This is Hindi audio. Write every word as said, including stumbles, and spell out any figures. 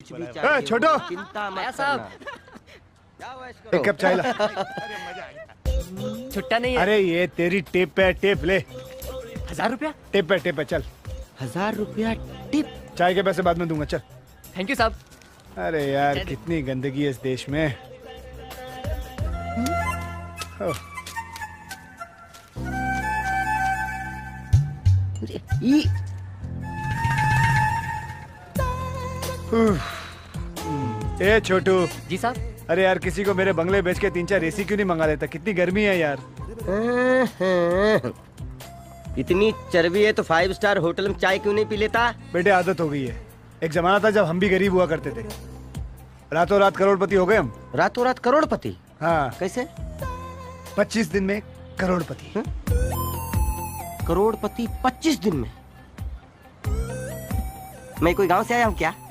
कुछ भी चाहिए छोटो चिंता मत करना। एक कप चाय ला। छुट्टा नहीं है। अरे ये तेरी टिप है, टिप ले। हजार रुपया? टिप है, टिप है, चल। हजार रुपया टिप? चाय के पैसे बाद में दूंगा, चल। थैंक यू साहब। अरे यार कितनी गंदगी है इस देश में। ए छोटू। जी साहब। अरे यार किसी को मेरे बंगले बेच के तीन चार एसी क्यों नहीं मंगा लेता? कितनी गर्मी है यार। इतनी चर्बी है तो फाइव स्टार होटल में चाय क्यों नहीं पी लेता? बेटे आदत हो गई है। एक जमाना था जब हम भी गरीब हुआ करते थे। रातों रात करोड़पति हो गए हम। रातों रात करोड़पति? हाँ। कैसे? पच्चीस दिन में करोड़पति। हा? करोड़पति पच्चीस दिन में? मैं कोई गांव से आया हूँ क्या?